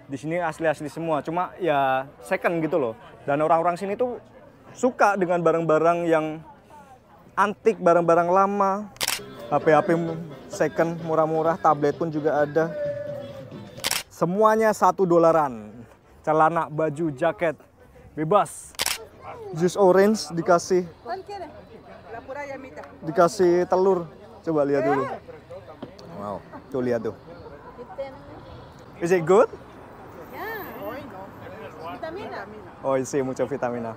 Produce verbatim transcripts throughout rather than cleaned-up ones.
Di sini asli-asli semua, cuma ya second gitu loh. Dan orang-orang sini tuh suka dengan barang-barang yang antik, barang-barang lama. H P-H P second murah-murah, tablet pun juga ada. Semuanya satu dolaran. Celana, baju, jaket, bebas. Jus orange dikasih dikasih telur. Coba lihat dulu. Wow, tuh lihat tuh. Is it good? Oh, sí, mucha vitamina.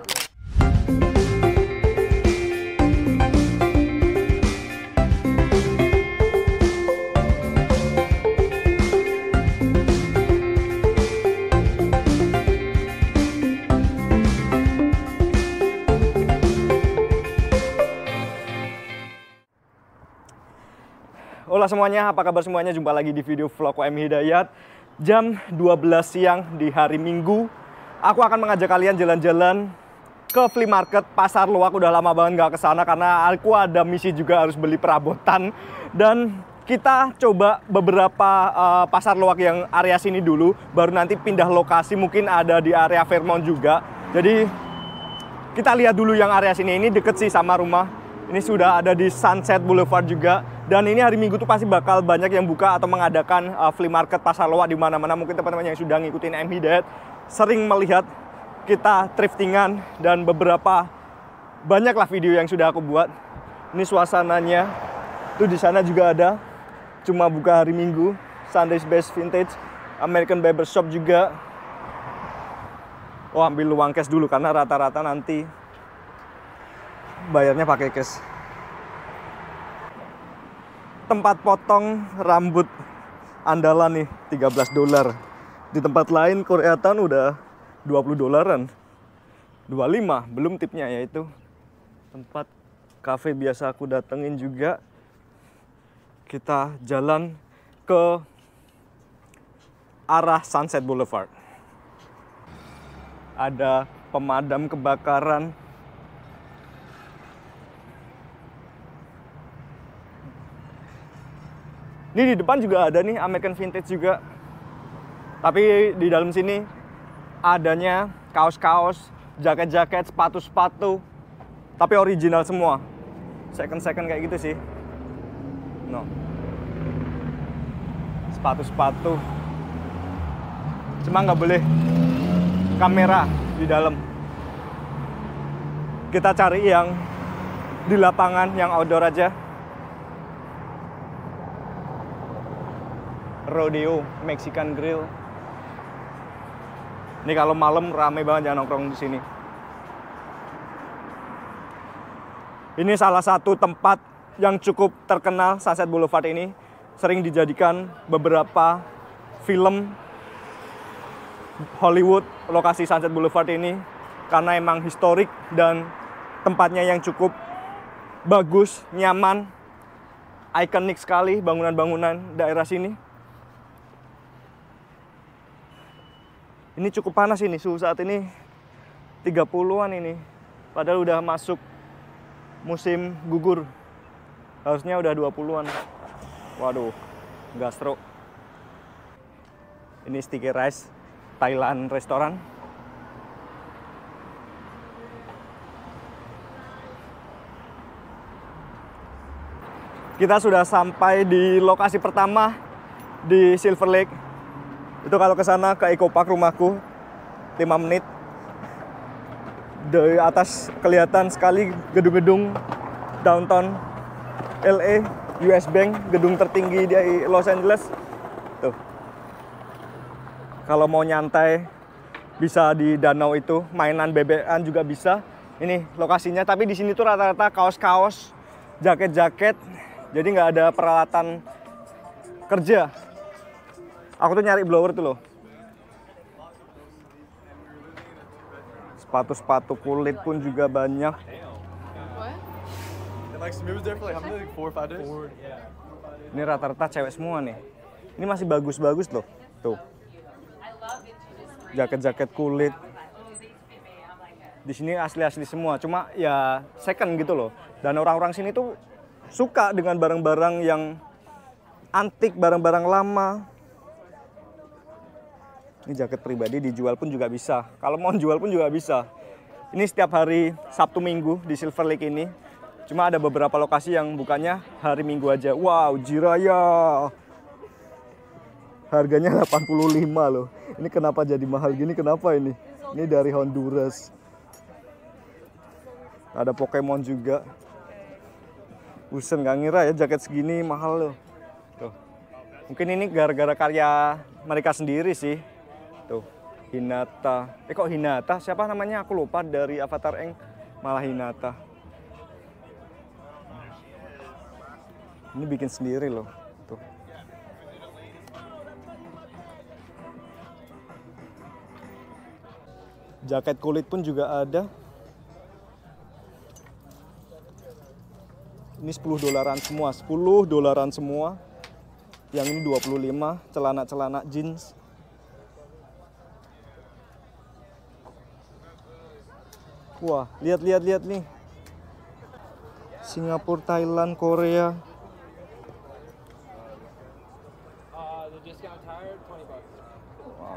Hola semuanya, apa kabar semuanya? Jumpa lagi di video vlog W M Hidayat. Jam dua belas siang di hari Minggu, aku akan mengajak kalian jalan-jalan ke flea market Pasar Loak. Udah lama banget nggak kesana karena aku ada misi juga harus beli perabotan. Dan kita coba beberapa uh, Pasar Loak yang area sini dulu, baru nanti pindah lokasi, mungkin ada di area Fairmont juga. Jadi kita lihat dulu yang area sini, ini deket sih sama rumah. Ini sudah ada di Sunset Boulevard juga. Dan ini hari Minggu tuh pasti bakal banyak yang buka atau mengadakan uh, flea market Pasar Loak di mana-mana. Mungkin teman-teman yang sudah ngikutin W M Hidayat sering melihat kita thriftingan dan beberapa banyaklah video yang sudah aku buat. Ini suasananya. Tuh di sana juga ada. Cuma buka hari Minggu. Sunday's Best Vintage, American Barber Shop juga. Oh, ambil uang cash dulu karena rata-rata nanti bayarnya pakai cash. Tempat potong rambut andalan nih, tiga belas dolar. Di tempat lain Koreatan udah dua puluh dolaran. dua puluh lima, belum tipnya, yaitu tempat cafe biasa aku datengin juga. Kita jalan ke arah Sunset Boulevard. Ada pemadam kebakaran. Ini di depan juga ada nih American Vintage juga. Tapi di dalam sini adanya kaos-kaos, jaket-jaket, sepatu-sepatu. Tapi original semua. Second-second kayak gitu sih. No. Sepatu-sepatu. Cuma nggak boleh kamera di dalam. Kita cari yang di lapangan, yang outdoor aja. Rodeo Mexican Grill. Ini kalau malam rame banget ya nongkrong di sini. Ini salah satu tempat yang cukup terkenal, Sunset Boulevard ini. Sering dijadikan beberapa film Hollywood, lokasi Sunset Boulevard ini. Karena emang historik dan tempatnya yang cukup bagus, nyaman, ikonik sekali bangunan-bangunan daerah sini. Ini cukup panas ini, suhu saat ini tiga puluhan ini. Padahal udah masuk musim gugur. Harusnya udah dua puluhan. Waduh, gastro. Ini sticky rice, Thailand restoran. Kita sudah sampai di lokasi pertama di Silver Lake. Itu kalau ke sana ke Eco Park rumahku lima menit. Dari atas kelihatan sekali gedung-gedung downtown L A, U S Bank, gedung tertinggi di Los Angeles. Tuh. Kalau mau nyantai bisa di danau itu, mainan bebekan juga bisa. Ini lokasinya, tapi di sini tuh rata-rata kaos-kaos, jaket-jaket. Jadi nggak ada peralatan kerja. Aku tuh nyari blower tuh loh. Sepatu-sepatu kulit pun juga banyak. Ini rata-rata cewek semua nih. Ini masih bagus-bagus loh. Tuh. Jaket-jaket kulit. Di sini asli-asli semua. Cuma ya second gitu loh. Dan orang-orang sini tuh suka dengan barang-barang yang antik, barang-barang lama. Ini jaket pribadi, dijual pun juga bisa. Kalau mau jual pun juga bisa. Ini setiap hari Sabtu Minggu di Silver Lake ini. Cuma ada beberapa lokasi yang bukanya hari Minggu aja. Wow, Jiraya. Harganya delapan puluh lima loh. Ini kenapa jadi mahal gini? Kenapa ini? Ini dari Honduras. Ada Pokemon juga. Buset, nggak ngira ya jaket segini mahal loh. Tuh. Mungkin ini gara-gara karya mereka sendiri sih. Tuh, Hinata. Eh kok Hinata? Siapa namanya? Aku lupa, dari Avatar Eng malah Hinata. Ini bikin sendiri loh. Tuh. Jaket kulit pun juga ada. Ini sepuluh dolaran semua, sepuluh dolaran semua. Yang ini dua puluh lima, celana-celana jeans. Wah, lihat-lihat lihat nih. Singapura, Thailand, Korea. Wow.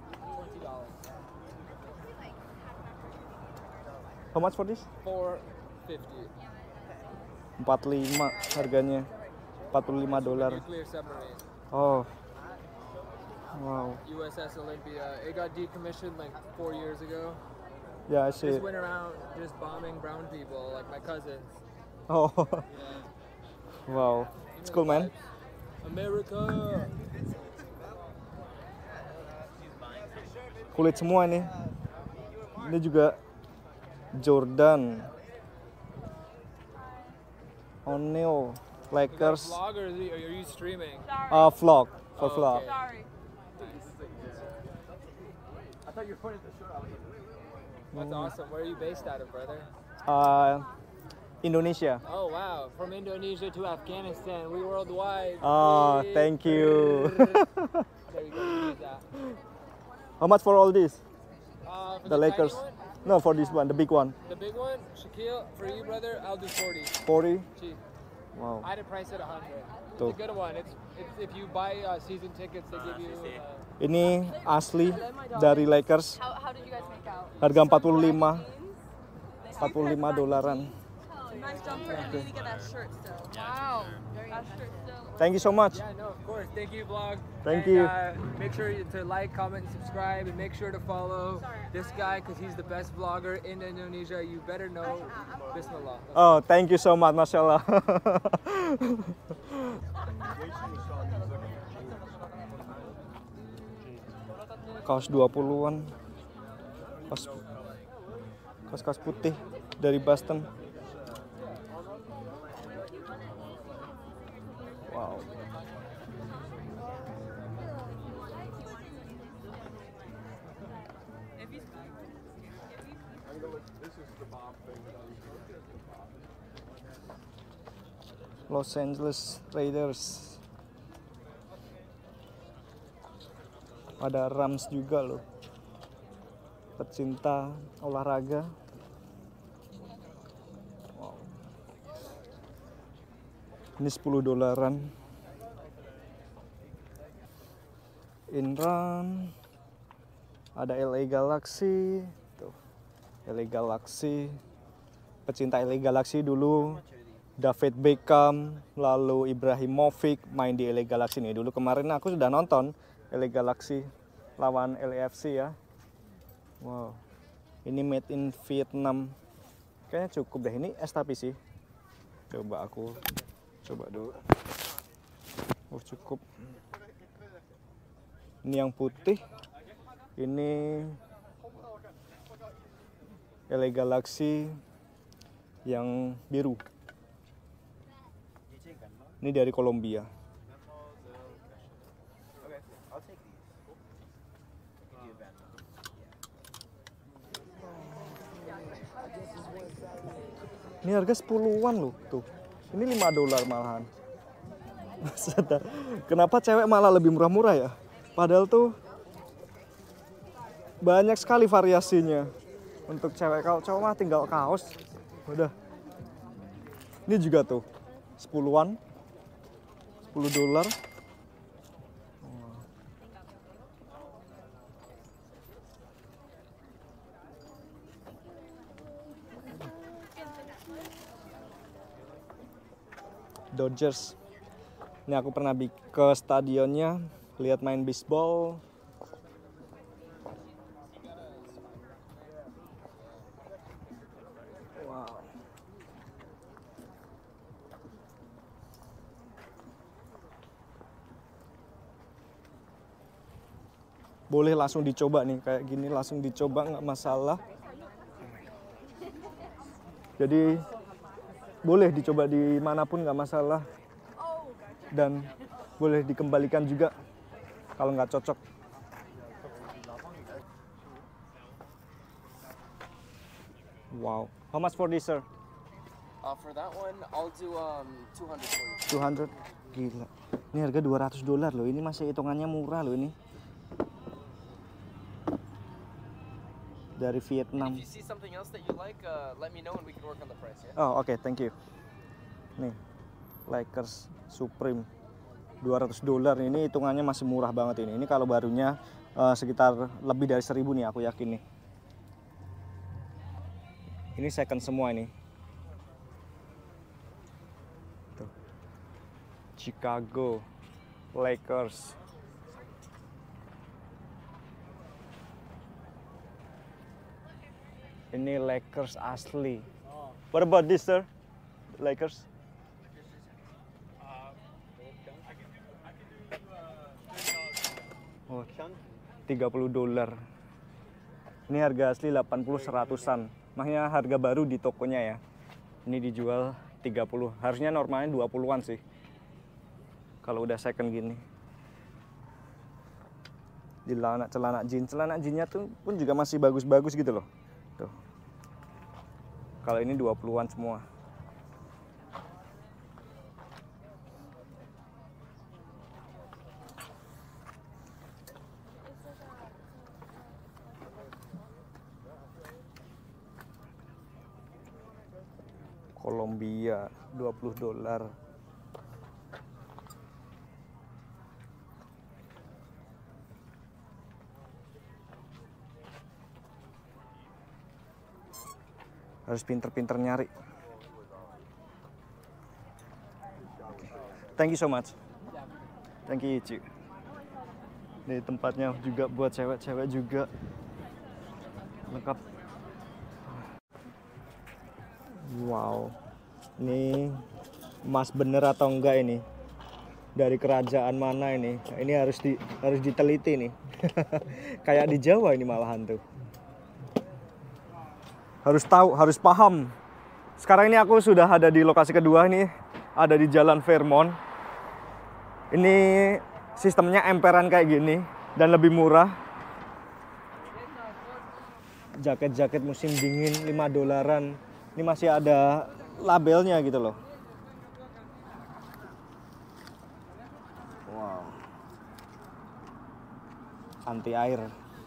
How much for this? four fifty. empat puluh lima harganya. empat puluh lima dolar. Nuclear submarine. Oh. Wow. U S S Olympia. It got decommissioned like four years ago. Yeah, I see. Just went around just bombing brown people, like my cousins. Oh. Yeah. Wow. It's cool, man. America. Kulit semua nih. Ini juga Jordan. O'Neal, Lakers. Vlog or are you streaming? Uh, vlog, for Oh, vlog. okay. Sorry. I thought you were pointing the shirt. That's awesome. Where are you based out of, brother? Uh, Indonesia. Oh wow, from Indonesia to Afghanistan, we worldwide. Oh, thank you. There you go. You use that. How much for all this? Uh, for The tiny Lakers. one, No, for this one, the big one. the big one, Shaquille, for you, brother, I'll do forty. forty. Cheap. Wow. I had it priced at one hundred. It's Tuh. a good one. It's, it's if you buy uh, season tickets, they give you. Uh, Ini asli dari Lakers. How, how did you guys make out? Harga empat puluh lima. empat puluh lima dolaran. Nice jumper, and you need to get that shirt still. Wow. That shirt still. Thank you so much. yeah, no, of course. Thank you, vlog. Thank And, you. Uh, make sure to like, comment, and subscribe, and make sure to follow this guy because he's the best vlogger in Indonesia. You better know. Bismillah. Oh, thank you so much, Masya Allah. Kaos dua puluhan. Kaos, kaos-kaos putih dari Boston. Wow. Los Angeles Raiders. Ada Rams juga loh. Pecinta olahraga. Wow. Ini sepuluh dolaran. Inran. Ada L A Galaxy. Tuh. L A Galaxy. Pecinta L A Galaxy dulu. David Beckham, lalu Ibrahimovic main di L A Galaxy nih. Dulu kemarin aku sudah nonton L A Galaxy lawan L A F C ya. Wow. Ini made in Vietnam. Kayaknya cukup deh. Ini es tapi sih. Coba aku coba dulu. Oh, cukup. Ini yang putih. Ini L A Galaxy yang biru. Ini dari Kolombia. Ini harga sepuluhan loh tuh. Ini lima dolar malahan. Kenapa cewek malah lebih murah-murah ya? Padahal tuh banyak sekali variasinya. Untuk cewek, kalau cowok mah tinggal kaos. Udah. Ini juga tuh sepuluhan. sepuluh dolar. Dodgers. Ini aku pernah ke stadionnya, lihat main baseball. Wow. Boleh langsung dicoba nih, kayak gini langsung dicoba nggak masalah. Jadi boleh dicoba dimanapun nggak masalah. Dan boleh dikembalikan juga kalau nggak cocok. Wow, how much for this, sir? Uh, for that one, I'll do um two hundred for you. two hundred, gila. Ini harga dua ratus dolar loh. Ini masih hitungannya murah loh ini. Dari Vietnam. If you see something else that you like, uh, let me know and we can work on the price. Yeah. Oh, oke, okay, thank you. Nih, Lakers Supreme dua ratus dolar, ini hitungannya masih murah banget ini. Ini kalau barunya uh, sekitar lebih dari seribu nih, aku yakin nih. Ini second semua ini. Tuh. Chicago Lakers. Ini Lakers asli. What about this, sir? Lakers? Oh, tiga puluh dolar. Ini harga asli delapan puluh seratusan. Makanya harga baru di tokonya ya. Ini dijual tiga puluh. Harusnya normalnya dua puluhan sih. Kalau udah second gini. Di celana celana jeans, celana jeansnya tuh pun juga masih bagus-bagus gitu loh. Tuh. Kalau ini dua puluhan semua. Columbia dua puluh dolar. Harus pinter-pinter nyari. Thank you so much. Thank you, Ci. Ini tempatnya juga buat cewek-cewek juga. Lengkap. Wow. Ini emas bener atau enggak ini? Dari kerajaan mana ini? Ini harus di harus diteliti nih. Kayak di Jawa ini malahan tuh. Harus tahu, harus paham. Sekarang ini aku sudah ada di lokasi kedua nih, ada di Jalan Fairmont. Ini sistemnya emperan kayak gini dan lebih murah. Jaket-jaket musim dingin lima dolaran. Ini masih ada labelnya gitu loh. Wow. Anti air.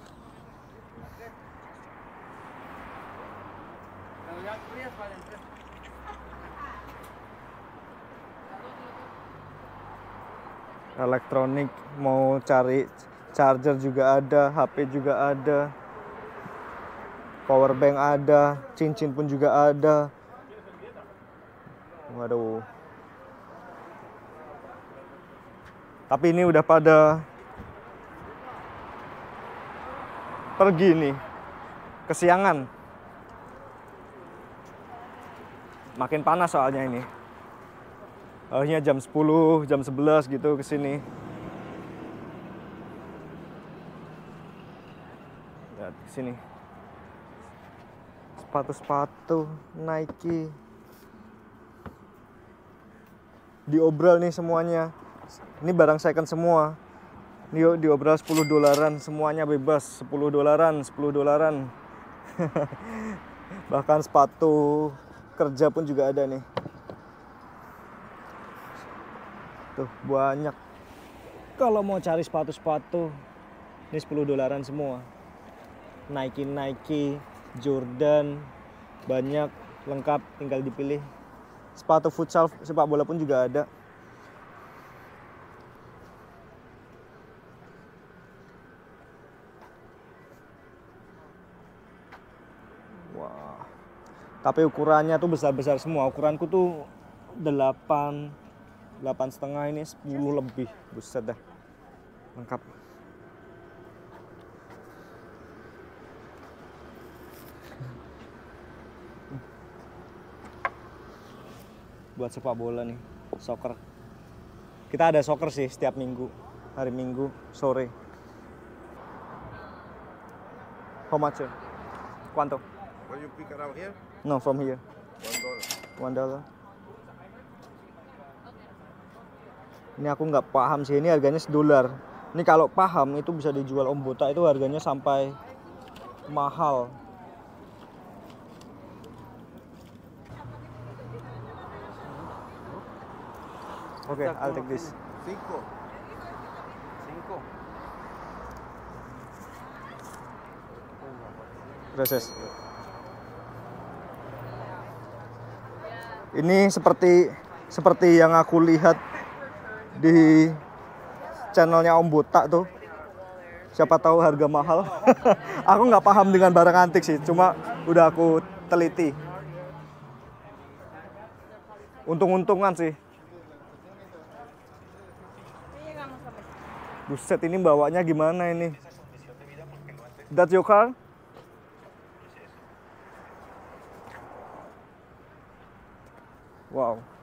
Elektronik, mau cari charger juga ada, H P juga ada, power bank ada, cincin pun juga ada. Waduh. Tapi ini udah pada pergi nih, kesiangan. Makin panas soalnya ini. Harusnya jam sepuluh, jam sebelas gitu ke sini. Lihat ke sini. Sepatu-sepatu Nike. Diobral nih semuanya. Ini barang second semua. Ini diobral sepuluh dolaran, semuanya bebas. sepuluh dolaran, sepuluh dolaran. Bahkan sepatu kerja pun juga ada nih. Tuh banyak. Kalau mau cari sepatu-sepatu, ini sepuluh dolaran semua. Nike Nike, Jordan, banyak, lengkap, tinggal dipilih. Sepatu futsal sepak bola pun juga ada. Wah. Tapi ukurannya tuh besar-besar semua. Ukuranku tuh delapan delapan setengah ini sepuluh lebih. Buset dah. Lengkap. Buat sepak bola nih, soccer. Kita ada soccer sih setiap minggu, hari Minggu sore. How much? Sir? Quanto? What you pick around here? No, from here. One dollar. One dollar. Ini aku nggak paham sih, ini harganya sedolar. Ini kalau paham itu bisa dijual Om Botak itu harganya sampai mahal. Oke, okay, I'll take this. Cinco. Cinco. Gracias. Ini seperti seperti yang aku lihat di channelnya Om Botak tuh. Siapa tahu harga mahal. Aku nggak paham dengan barang antik sih, cuma udah aku teliti. Untung-untungan sih. Buset, ini bawanya gimana ini? That's your car? Wow.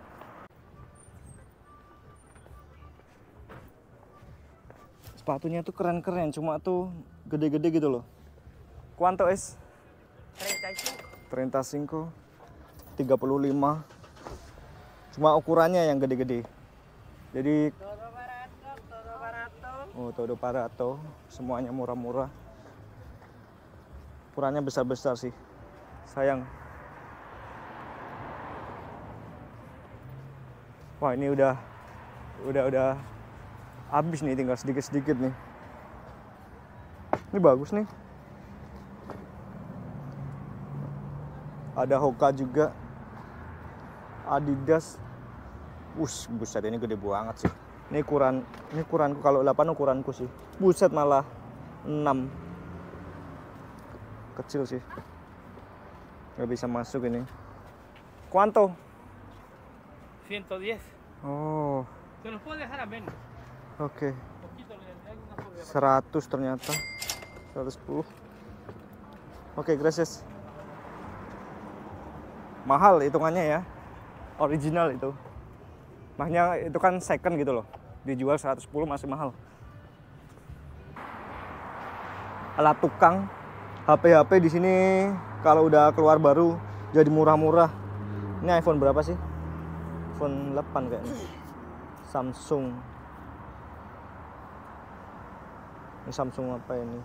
Sepatunya tuh keren-keren, cuma tuh gede-gede gitu loh. Quanto es? treinta y cinco. tiga puluh lima. Cuma ukurannya yang gede-gede. Jadi oh, todo barato, semuanya murah-murah. Ukurannya besar-besar sih. Sayang. Wah, ini udah udah udah habis nih, tinggal sedikit-sedikit nih. Ini bagus nih. Ada Hoka juga. Adidas. Wush, buset, ini gede banget sih. Ini ukuran, ini ukuranku, kalau delapan ukuranku sih. Buset, malah enam. Kecil sih. Nggak bisa masuk ini. Quanto? ciento diez. Oh. Se los puedo dejar a menos. Oke. Okay. Poquito, le hay una por debajo. seratus ternyata. seratus sepuluh. Oke, okay, gracias. Mahal hitungannya ya. Original itu. Makanya itu kan second gitu loh. Dijual seratus sepuluh masih mahal. Alat tukang, H P H P di sini kalau udah keluar baru jadi murah-murah. Ini iPhone berapa sih? iPhone delapan kayaknya. Samsung. Ini Samsung apa ini?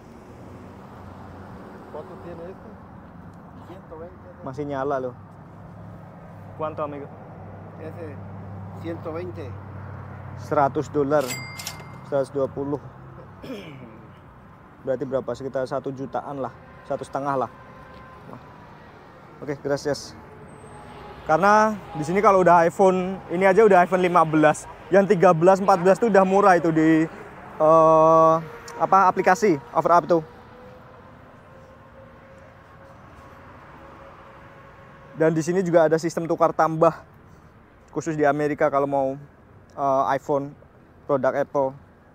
¿Cuánto tiene este? ciento veinte. Masih nyala loh. Quanto, amigo? Ese ciento veinte. seratus dolar. seratus dua puluh. Berarti berapa? Sekitar satu jutaan lah. Satu setengah lah. Oke, okay, gracias. Karena di sini kalau udah iPhone, ini aja udah iPhone lima belas. Yang tiga belas, empat belas tuh udah murah itu di uh, apa aplikasi OverUp tuh. Dan di sini juga ada sistem tukar tambah khusus di Amerika kalau mau uh, iPhone produk Apple.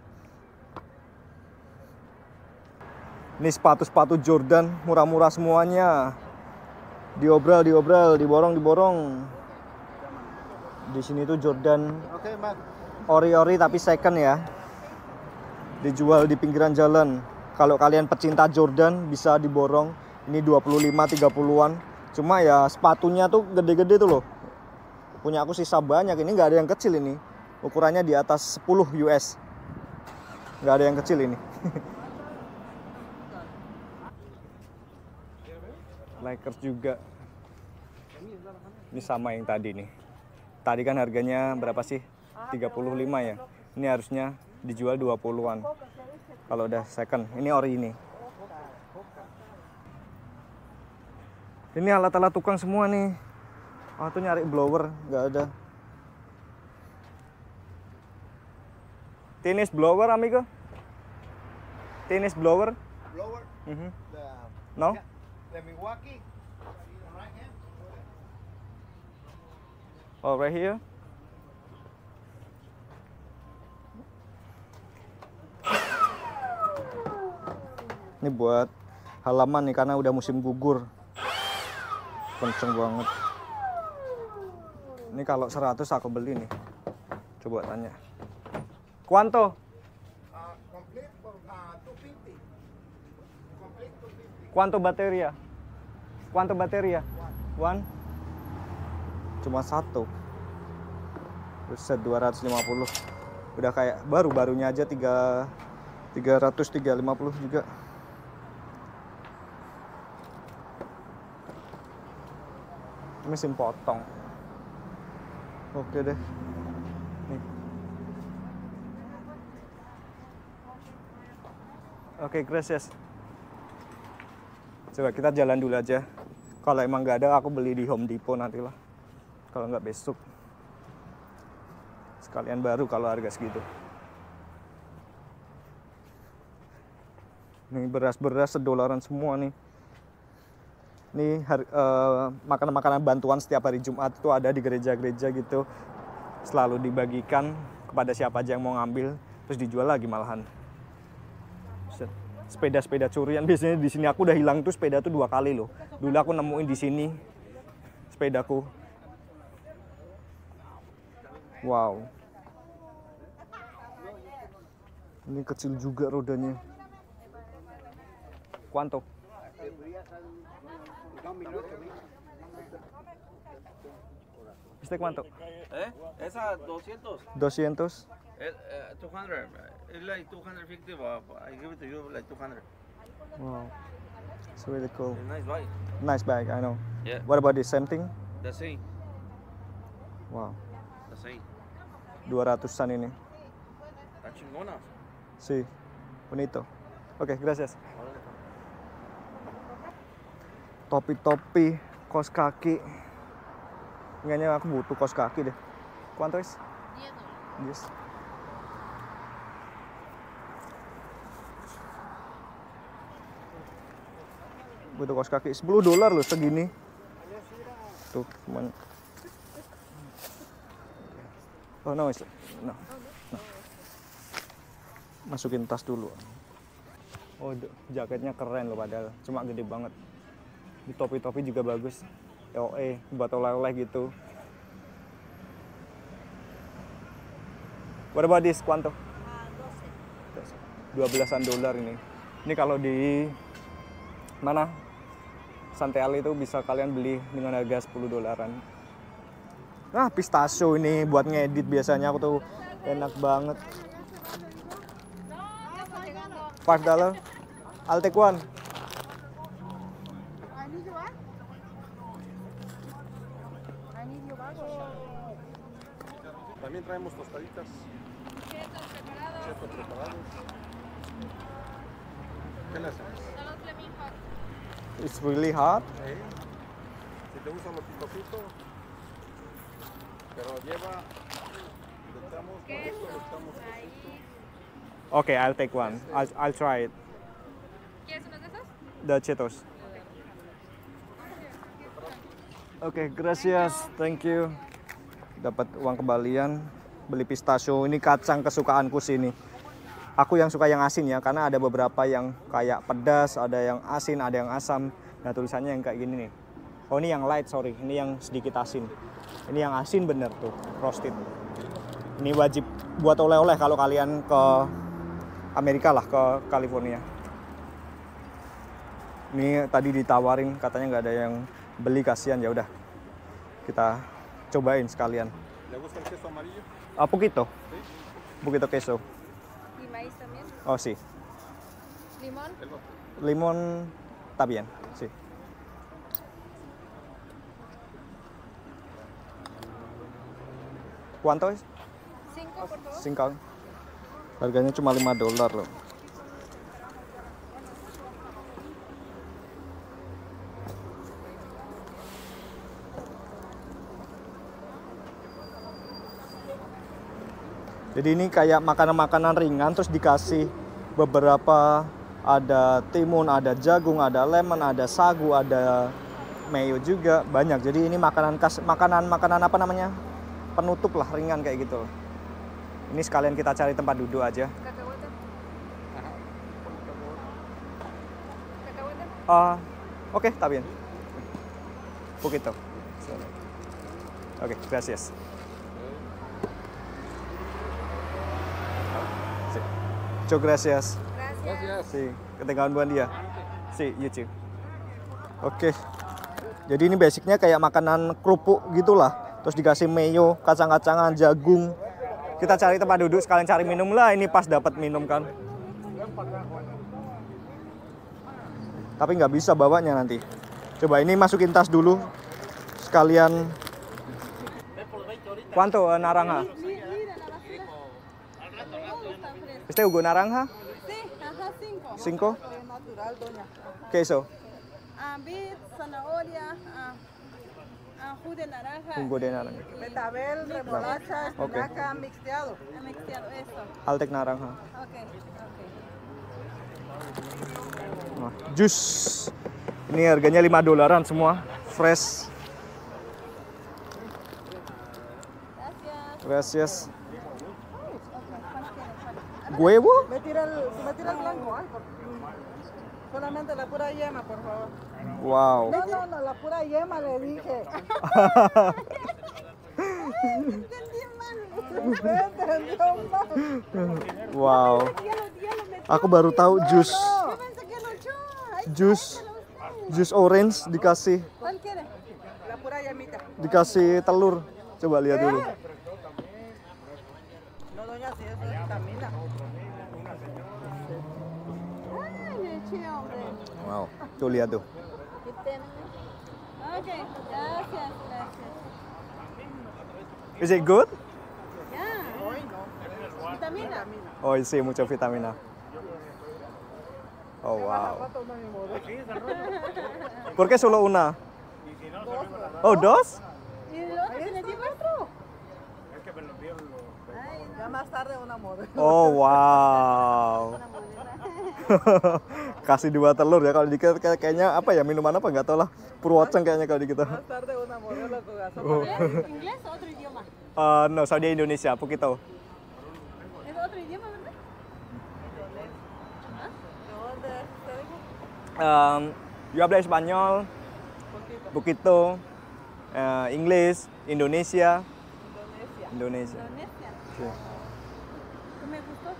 Ini sepatu-sepatu Jordan murah-murah semuanya. Diobral, diobral, diborong, diborong. Di sini tuh Jordan Oke, Mas. ori-ori tapi second ya. Dijual di pinggiran jalan. Kalau kalian pecinta Jordan bisa diborong. Ini dua puluh lima tiga puluhan. Cuma ya sepatunya tuh gede-gede tuh loh. Punya aku sisa banyak. Ini nggak ada yang kecil ini. Ukurannya di atas sepuluh U S. Nggak ada yang kecil ini. Lakers juga. Ini sama yang tadi nih. Tadi kan harganya berapa sih? tiga puluh lima ya. Ini harusnya dijual dua puluhan. Kalau udah second. Ini ori ini. Ini alat-alat tukang semua nih. Oh, tuh nyari blower, nggak ada. Tennis blower, amigo? Tennis blower? Blower. Mm-hmm. The, No? the Milwaukee. Right hand. Oh, right here? Ini buat halaman nih karena udah musim gugur. Kenceng banget. Ini kalau seratus aku beli nih. Coba tanya. Kuanto? Kuanto bateria? Kuanto bateria? One? Cuma satu. Buset, dua ratus lima puluh. Udah kayak baru-barunya aja tiga ratus, tiga ratus lima puluh juga. Mesin potong. Oke deh. Nih. Oke, gracias. Coba kita jalan dulu aja. Kalau emang nggak ada, aku beli di Home Depot nantilah. Kalau nggak besok. Sekalian baru kalau harga segitu. Nih beras-beras sedolaran semua nih. Nih uh, makanan-makanan bantuan setiap hari Jumat itu ada di gereja-gereja gitu. Selalu dibagikan kepada siapa aja yang mau ngambil, terus dijual lagi malahan. Sepeda-sepeda curian biasanya di sini aku udah hilang tuh sepeda tuh dua kali loh. Dulu aku nemuin di sini sepedaku. Wow. Ini kecil juga rodanya. Kuanto? ¿Este cuánto? ¿Eh? Esa doscientos. doscientos. Eh, eh, two hundred. It's like two hundred fifty, but I give it to you like two hundred. Wow. It's really cool. It's a nice bike. Nice bag, I know. Yeah. What about this? Same thing? The same. Wow. The same. dua ratusan ini. Está chingona. Sí. Bonito. Oke, okay, gracias. Topi-topi, kaos kaki. Kayaknya aku butuh kaos kaki deh. Kuanto es? Yes. Butuh kaos kaki sepuluh dolar loh segini. Tuh, cuman. Oh no, no. no. Masukin tas dulu. Oh, jaketnya keren loh padahal, cuma gede banget. Di topi-topi juga bagus. O E buat oleh-oleh gitu. What about this, Kuanto? dua belasan dolar ini. Ini kalau di mana? Santeal itu bisa kalian beli dengan harga sepuluh dolaran. Nah, pistachio ini buat ngedit biasanya aku tuh enak banget. five dollar. I'll take one. También traemos tostaditas. Chetos preparados. Chetos preparados. ¿Qué le hacemos? It's really hot. Sí. Si te gustan los picositos, pero lleva, le echamos queso, le echamos quesito. Okay, I'll take one. I'll I'll try it. ¿Quieres uno de esos? The Cheetos. Oke, okay, gracias. Thank you. Dapat uang kembalian. Beli pistachio. Ini kacang kesukaanku sini. Aku yang suka yang asin ya, karena ada beberapa yang kayak pedas, ada yang asin, ada yang asam. Nah, tulisannya yang kayak gini nih. Oh, ini yang light, sorry. Ini yang sedikit asin. Ini yang asin bener tuh, roasted. Ini wajib buat oleh-oleh kalau kalian ke Amerika lah, ke California. Ini tadi ditawarin, katanya nggak ada yang beli, kasihan, ya udah. Kita cobain sekalian. ¿Le gusta el queso amarillo? Ah, poquito. Sí. Poquito queso. ¿Y maíz también? Oh, sí. ¿Limón? El otro. Limón está bien, sí. ¿Cuánto es? Cinco, por favor. Cinco. Harganya cuma lima dolar loh. Jadi ini kayak makanan-makanan ringan terus dikasih beberapa, ada timun, ada jagung, ada lemon, ada sagu, ada mayo juga, banyak. Jadi ini makanan khas, makanan-makanan apa namanya? Penutup lah, ringan kayak gitu. Ini sekalian kita cari tempat duduk aja. Cacahuate. Ah, oke, está bien. Poquito. Oke, gracias. Sí. Muchas gracias. Gracias. Sí, que tengan buen día. Sí, you too. Oke. Jadi ini basicnya kayak makanan kerupuk gitulah. Terus dikasih mayo, kacang-kacangan, jagung. Kita cari tempat duduk sekalian cari minum lah. Ini pas dapat minum kan. Tapi nggak bisa bawanya nanti. Coba ini masukin tas dulu. Sekalian. ¿Cuánto naranja? ¿Este jugo naranja? Sí, ajá, cinco. ¿Cinco? Natural, doña. ¿Qué es eso? Ah, bit, zanahoria, ah, ah, jugo de naranja. Jugo de naranja. Betabel, remolacha, Ok. espinaca, mixteado. Ah, mixteado, eso. Altek naranja. Ok, ok. Nah, jus. Ini harganya lima dolaran semua. Fresh. Gracias. Gracias. ¿Huevo? Me tira el, me tira el blanco, ay, por- solamente la pura yema, por favor. Wow. No, no, no, la pura yema le dije. Entendí mal. Entendió mal. Wow. Ya lo, ya lo metí. Aku baru tahu jus. Yo pensé que lo echó. Ay, Jus. Jus orange dikasih ¿cuál quiere? La pura yemita. dikasih telur. Coba lihat dulu. No, doña, si eso es vitamina. Ay, le eché, hombre. Wow. Tuh lihat tuh. Ok, gracias, gracias. Is it good? Ya. Hoy no. Vitamina. Oh, sí, mucha vitamina. Oh, wow. ¿Por qué solo una? Oh, dos? ¿Y el otro tiene otro? Ya más tarde una modelo. Oh, wow. Kasih dua telur ya, kalau dikit kayak- kayaknya apa ya, minuman apa nggak tahu lah. Purwoceng kayaknya kalau di kita. Más tarde una modelo con gasolina. Oh. ¿Inglés o otro idioma? Uh, no, Saudi Indonesia, poquito. ¿Es otro idioma, verdad? ¿Ah? ¿De dónde te digo? Um, yo hablo español, poquito, uh, Inggris, Indonesia, Indonesia. Indonesia. Indonesia. Sí. ¿Qué me gustó?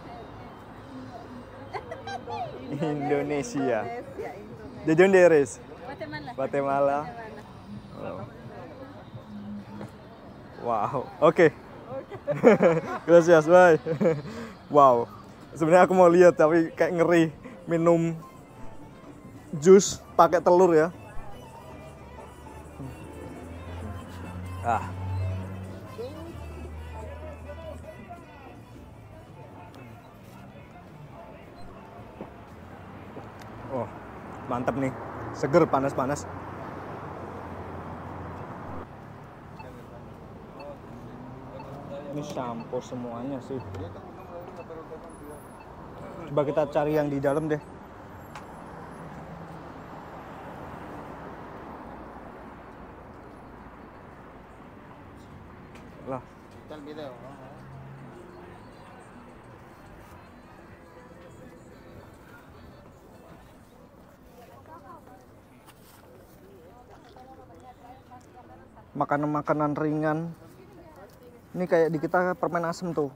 Indonesia. Indonesia. ¿De dónde eres? Guatemala. Guatemala. Guatemala. Oh. Wow, oke. Gracias, bye. Wow, sebenarnya aku mau lihat tapi kayak ngeri minum jus pakai telur ya. Ah. Oh, mantap nih. Seger, panas-panas. Ini shampoo semuanya sih. Coba kita cari yang di dalam deh. Lah. Makanan-makanan ringan. Ini kayak di kita permen asem tuh.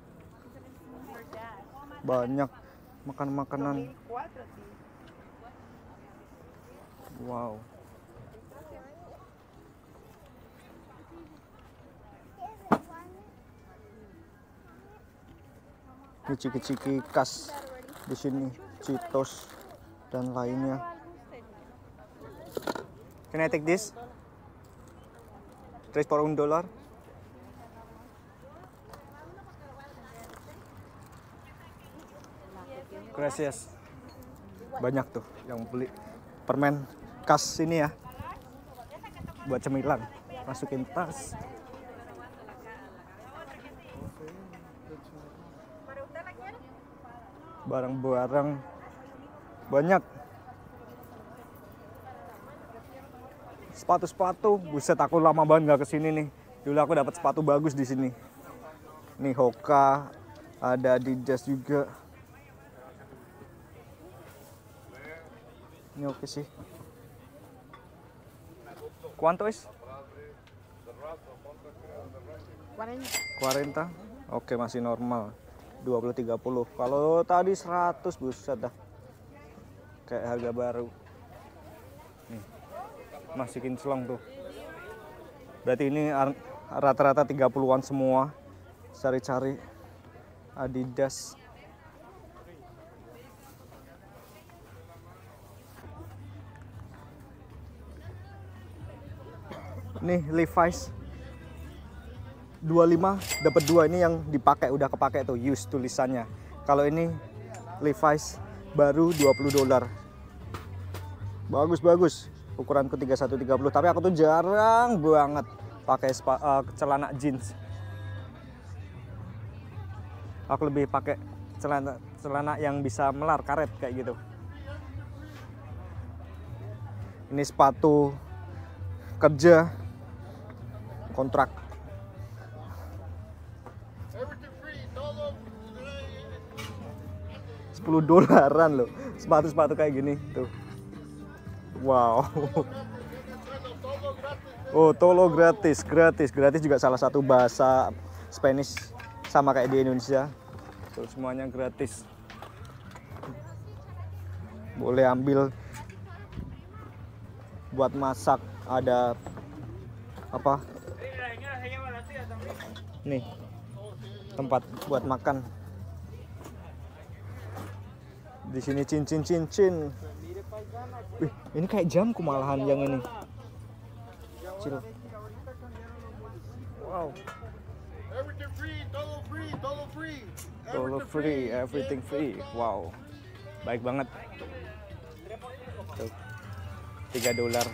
Banyak makan-makanan. Wow. Ini ciki-ciki khas di sini, Cheetos dan lainnya. Can I take this? Tres por un dólar. Gracias. Banyak tuh yang beli permen khas sini ya. Buat cemilan. Masukin tas. Barang-barang banyak. Sepatu-sepatu, buset aku lama banget nggak kesini nih. Dulu aku dapat sepatu bagus di sini. Nih Hoka, ada Adidas juga. Ini oke sih. ¿Cuánto es? cuarenta. Oke, masih normal. dua puluh tiga puluh. Kalau tadi seratus, buset dah. Kayak harga baru. Nih. Masih kinclong tuh. Berarti ini rata-rata tiga puluhan semua. Cari-cari Adidas. Nih Levi's dua puluh lima dapat dua, ini yang dipakai udah kepake tuh, use tulisannya. Kalau ini Levi's baru dua puluh dolar. Bagus bagus. Ukuranku tiga puluh satu tiga puluh, tapi aku tuh jarang banget pakai uh, celana jeans. Aku lebih pakai celana celana yang bisa melar karet kayak gitu. Ini sepatu kerja kontrak. sepuluh dolaran loh sepatu-sepatu kayak gini tuh. Wow. Oh, tolo gratis, gratis, gratis juga salah satu bahasa Spanish, sama kayak di Indonesia. Tuh semuanya gratis. Boleh ambil buat masak, ada apa? Nih, tempat buat makan. Di sini cincin-cincin. Wih, ini kayak jamku malahan yang ini. Cil. Wow. Everything free, todo free, todo free. Todo free, everything free. Wow. Baik banget. Tuh. tiga dolar.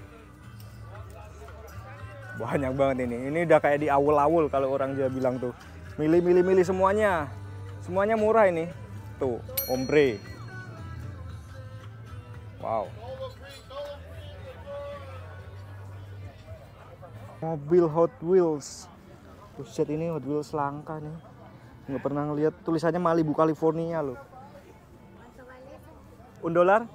Banyak banget ini. Ini udah kayak di awul-awul kalau orang Jawa bilang tuh. Milih-milih-milih semuanya. Semuanya murah ini. Tuh, ombre. Wow. Mobil Hot Wheels. Buset, ini Hot Wheels langka nih. Nggak pernah ngeliat tulisannya Malibu California loh. Un dolar?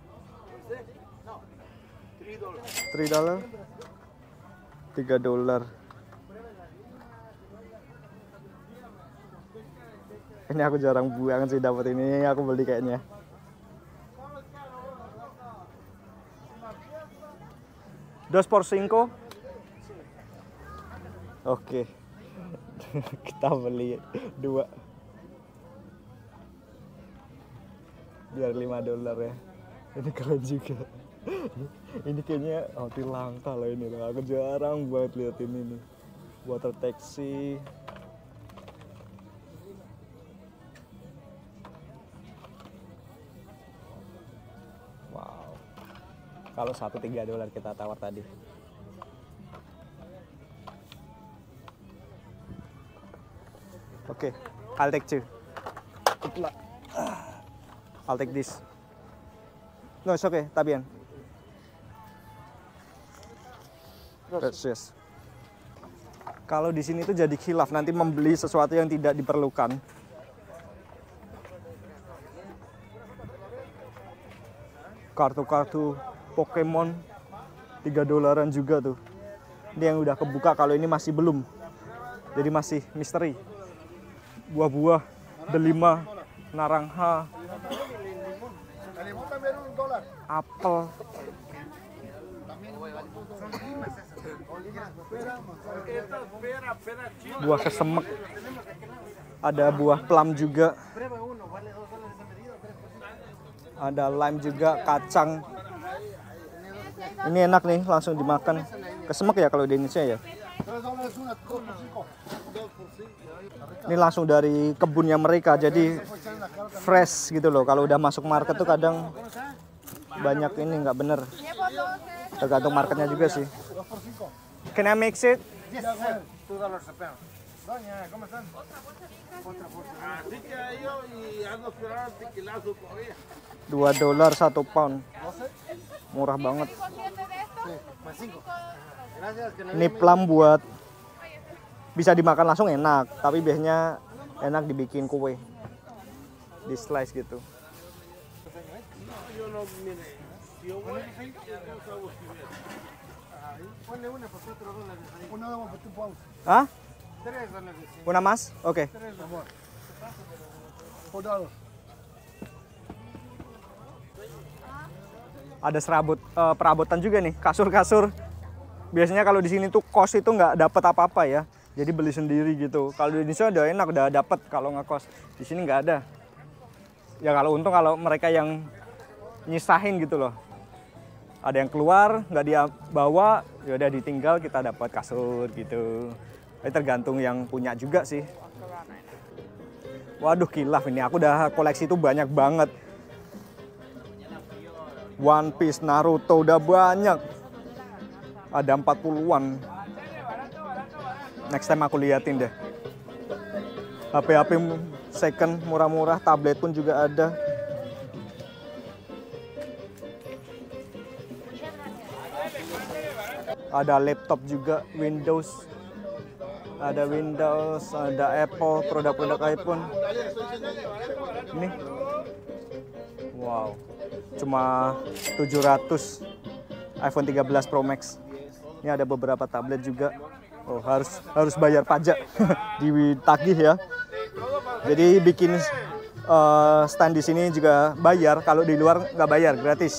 Three dollar? Tiga dolar. Ini aku jarang banget sih dapat ini. Aku beli kayaknya. Dos por cinco. Oke. Kita beli dua. Biar lima dolar ya. Ini keren juga. Ini kayaknya roti langka loh ini loh. Aku jarang banget lihat ini nih. Water taxi. Wow. Kalau satu tiga dolar kita tawar tadi. Oke, okay, I'll take two. I'll take this. No, it's okay, está bien. Gracias. Kalau di sini tuh jadi khilaf, nanti membeli sesuatu yang tidak diperlukan. Kartu-kartu Pokemon tiga dolaran juga tuh. Ini yang udah kebuka, kalau ini masih belum. Jadi masih misteri. Buah-buah, delima, naranja, apel. Buah kesemek. Ada buah plum juga. Ada lime juga, kacang. Ini enak nih, langsung dimakan. Kesemek ya kalau di Indonesia ya. Ini langsung dari kebunnya mereka, jadi fresh gitu loh. Kalau udah masuk market tuh kadang banyak ini nggak bener. Tergantung marketnya juga sih. Can I mix it? Dua dolar satu pound. Murah banget. Ini plum buat bisa dimakan langsung enak, tapi biasanya enak dibikin kue, di slice gitu. Yo no, mire, si yo voy a ir, yo salgo primero. Ponle una por cuatro dólares ahí. Una dama por tu pausa. Hah? Tres dólares. Una mas? Oke. Tres, amor. Por dos. Ada serabut eh, perabotan juga nih, kasur-kasur. Biasanya kalau di sini tuh kos itu nggak dapat apa-apa ya. Jadi beli sendiri gitu. Kalau di Indonesia udah enak, udah dapat kalau ngekos. Di sini nggak ada. Ya kalau untung kalau mereka yang nyisahin gitu loh. Ada yang keluar, nggak dia bawa, ya udah ditinggal, kita dapat kasur gitu. Tapi tergantung yang punya juga sih. Waduh, kilaf ini. Aku udah koleksi itu banyak banget. One Piece, Naruto udah banyak. Ada empat puluhan. Next time aku liatin deh. H P H P second murah-murah, tablet pun juga ada. Ada laptop juga, Windows. Ada Windows, ada Apple, produk-produk iPhone. Ini. Wow. Cuma tujuh ratus, iPhone tiga belas Pro Max. Ini ada beberapa tablet juga. Oh, harus harus bayar pajak ditagih ya. Jadi bikin uh, stand di sini juga bayar. Kalau di luar nggak bayar, gratis.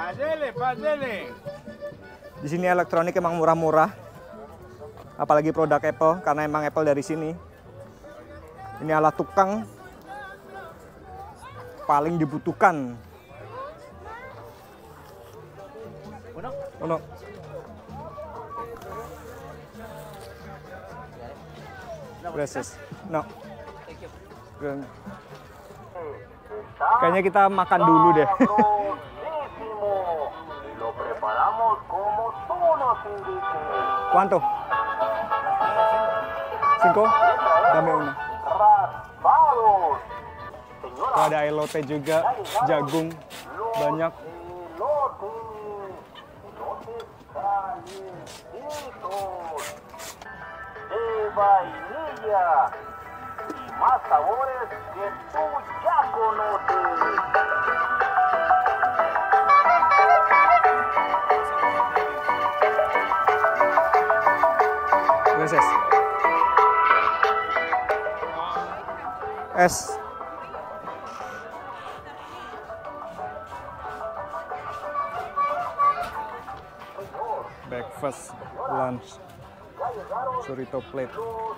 Di sini elektronik emang murah-murah. Apalagi produk Apple, karena emang Apple dari sini. Ini alat tukang paling dibutuhkan. Uno. Gracias. No. Kayaknya kita makan dulu deh. Cuánto? Cinco? Dame una. Tuh ada elote juga, jagung banyak. De vainilla y más sabores que tú ya conoces. Gracias. Es. Breakfast, lunch, chorizo plate.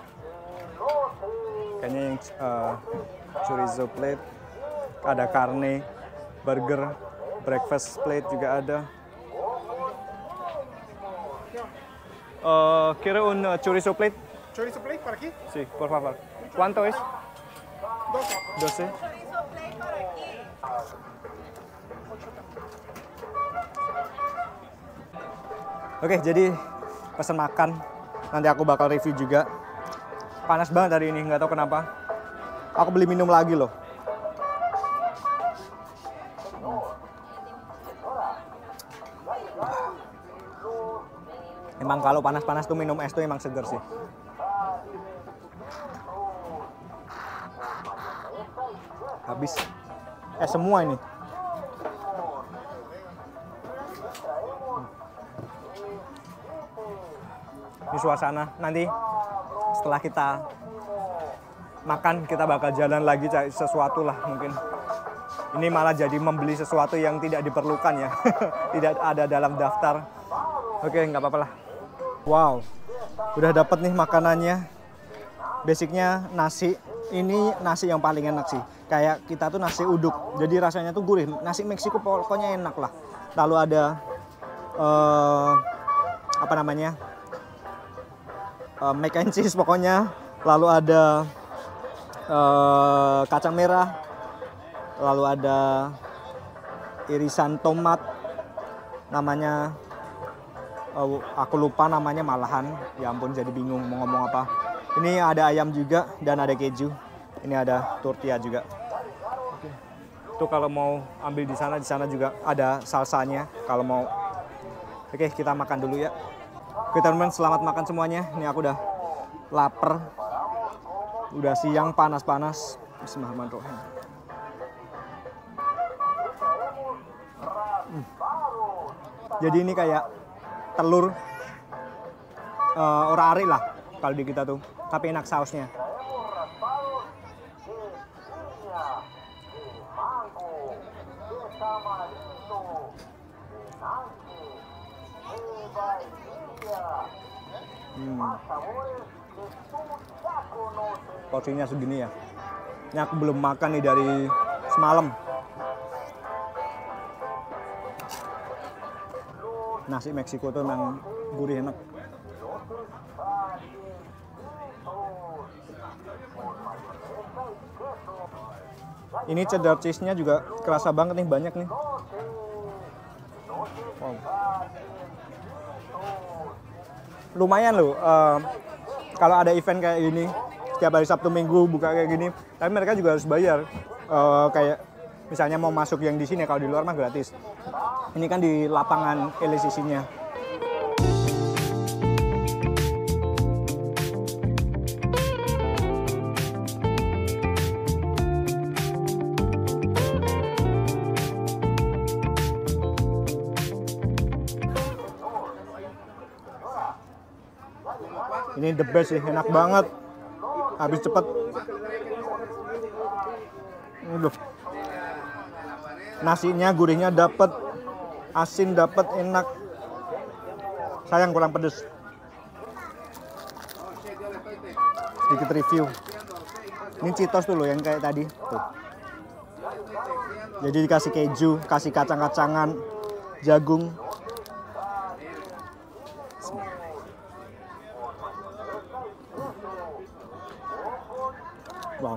Kayaknya yang uh, chorizo plate, ada carne, burger, breakfast plate juga ada. Uh, quiero un uh, chorizo plate. Chorizo plate para aquí. Sí, por favor. ¿Cuánto es? Doce. doce. Chorizo plate para aquí. Oke, jadi pesan makan. Nanti aku bakal review juga. Panas banget hari ini, nggak tahu kenapa. Aku beli minum lagi loh. Emang kalau panas-panas tuh minum es tuh emang seger sih. Habis. Eh semua ini. Ini suasana. Nanti setelah kita makan kita bakal jalan lagi cari sesuatu lah mungkin. Ini malah jadi membeli sesuatu yang tidak diperlukan ya. Tidak ada dalam daftar. Oke, nggak apa-apa lah. Wow, udah dapat nih makanannya. Basicnya nasi. Ini nasi yang paling enak sih. Kayak kita tuh nasi uduk. Jadi rasanya tuh gurih. Nasi Meksiko pokoknya enak lah. Lalu ada uh, apa namanya? Uh, mac and cheese pokoknya. Lalu ada uh, kacang merah. Lalu ada irisan tomat. Namanya uh, aku lupa namanya malahan. Ya ampun, jadi bingung mau ngomong apa. Ini ada ayam juga dan ada keju. Ini ada tortilla juga. Oke. Tuh kalau mau ambil di sana, di sana juga ada salsanya kalau mau. Oke, kita makan dulu ya. Oke teman-teman, selamat makan semuanya. Ini aku udah lapar. Udah siang, panas-panas. Bismillahirrahmanirrahim. Hmm. Jadi ini kayak telur uh, ora-arik lah kalau di kita tuh, tapi enak sausnya. Hmm. Porsinya segini ya. Ini aku belum makan nih dari semalam. Nasi Meksiko tuh memang gurih enak. Ini cheddar cheese-nya juga kerasa banget nih, banyak nih. Wow. Lumayan loh, uh, kalau ada event kayak gini, setiap hari Sabtu Minggu buka kayak gini, tapi mereka juga harus bayar. Uh, kayak misalnya mau masuk yang di sini, kalau di luar mah gratis. Ini kan di lapangan L C C-nya. Ini the best sih, enak banget. Habis cepet. Aduh. Nasinya gurihnya dapet, asin dapet, enak. Sayang kurang pedes. Sedikit review. Ini Cheetos tuh loh yang kayak tadi. Tuh. Jadi dikasih keju, kasih kacang-kacangan, jagung. Wow.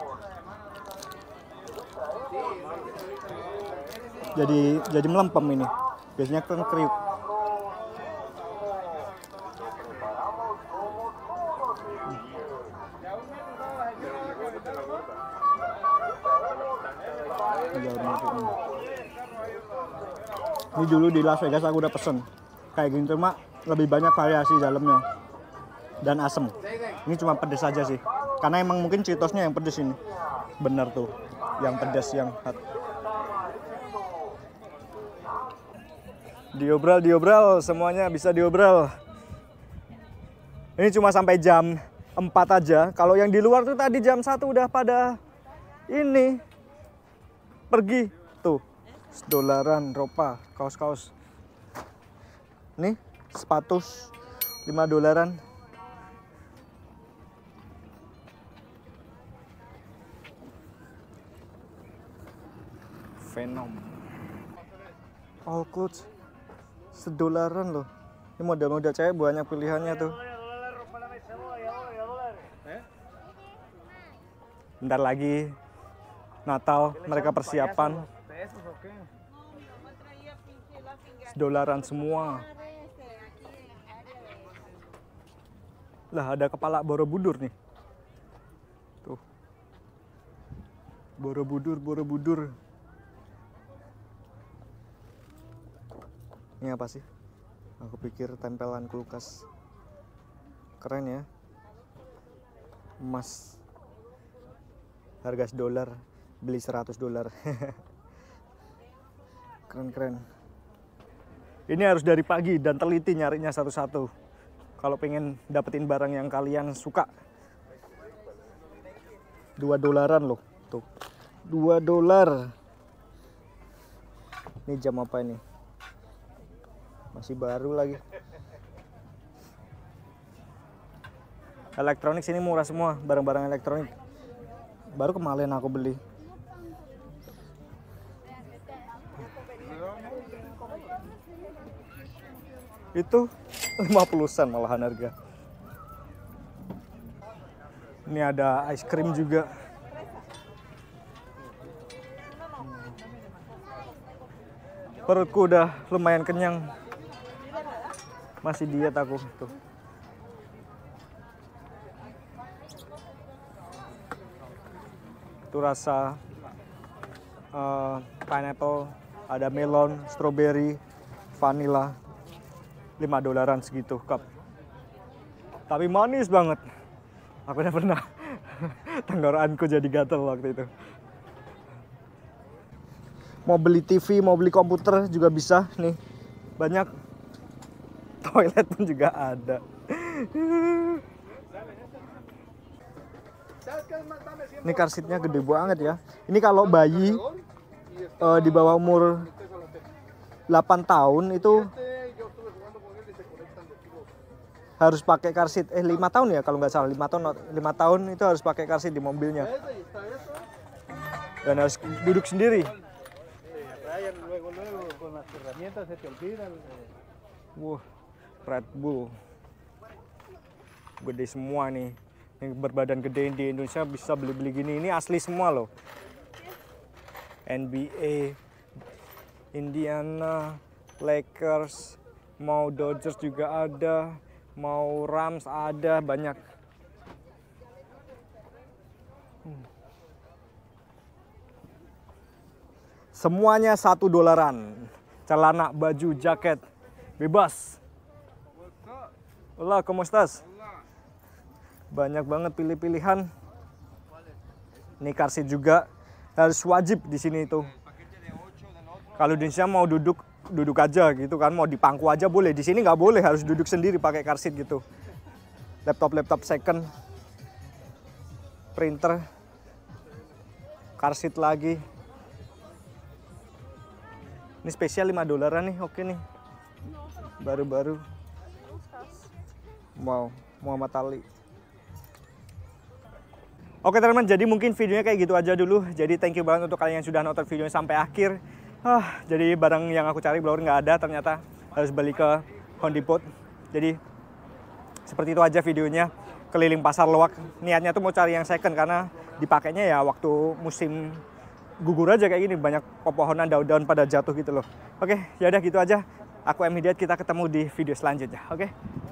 Jadi jadi melempem ini. Biasanya kan kriuk. Ini dulu di Las Vegas aku udah pesen kayak gini, cuma lebih banyak variasi dalamnya dan asem. Ini cuma pedes aja sih. Karena emang mungkin Cheetosnya yang pedes ini. Bener tuh, yang pedas, yang hot. Diobral, diobral, semuanya bisa diobral. Ini cuma sampai jam empat aja. Kalau yang di luar tuh tadi jam satu udah pada ini pergi. Tuh, dolaran, ropa, kaos-kaos. Nih, sepatu lima dolaran. Venom. All clothes sedolaran loh. Ini model-model cewek banyak pilihannya tuh. Bentar lagi Natal, mereka persiapan. Sedolaran semua. Lah ada kepala Borobudur nih. Tuh. Borobudur, Borobudur. Ini apa sih? Aku pikir tempelan kulkas. Keren ya. Emas. Harga sedolar, beli seratus dolar. Keren-keren. Ini harus dari pagi dan teliti nyarinya satu-satu. Kalau pengen dapetin barang yang kalian suka. Dua dolaran loh. Tuh. Dua dolar. Ini jam apa ini? Masih baru lagi. Elektronik sini murah semua, barang-barang elektronik. Baru kemarin aku beli. Itu lima puluh sen malahan harga. Ini ada ice cream juga. Perutku udah lumayan kenyang. Masih diet aku tuh. Itu rasa uh, pineapple, ada melon, strawberry, vanilla. lima dolaran segitu cup. Tapi manis banget. Aku udah pernah tenggorokanku jadi gatel waktu itu. Mau beli T V, mau beli komputer juga bisa. Nih, banyak. Toilet pun juga ada. Ini car seat-nya gede banget ya. Ini kalau bayi uh, di bawah umur delapan tahun itu harus pakai car seat. Eh lima tahun ya kalau nggak salah. lima tahun lima tahun itu harus pakai car seat di mobilnya. Dan harus duduk sendiri. Wah, Red Bull. Gede semua nih. Yang berbadan gede di Indonesia bisa beli-beli gini. Ini asli semua loh. N B A, Indiana, Lakers, mau Dodgers juga ada, mau Rams ada, banyak. Hmm. Semuanya satu dolaran. Celana, baju, jaket, bebas. Hola, ¿cómo estás? Banyak banget pilih-pilihan. Ini car seat juga harus wajib di sini itu. Kalau di Indonesia mau duduk duduk aja gitu kan, mau di pangku aja boleh. Di sini nggak boleh, harus duduk sendiri pakai car seat gitu. Laptop-laptop second, printer, car seat lagi. Ini spesial lima dolaran nih, oke nih. Baru-baru. Wow, Muhammad Ali. Oke teman-teman, jadi mungkin videonya kayak gitu aja dulu. Jadi thank you banget untuk kalian yang sudah nonton videonya sampai akhir. Ah, jadi barang yang aku cari blower nggak ada, ternyata harus balik ke Home Depot. Jadi seperti itu aja videonya, keliling pasar Loak. Niatnya tuh mau cari yang second karena dipakainya ya waktu musim gugur aja kayak gini, banyak pepohonan, daun-daun pada jatuh gitu loh. Oke, ya udah gitu aja. Aku M Hidayat, kita ketemu di video selanjutnya. Oke.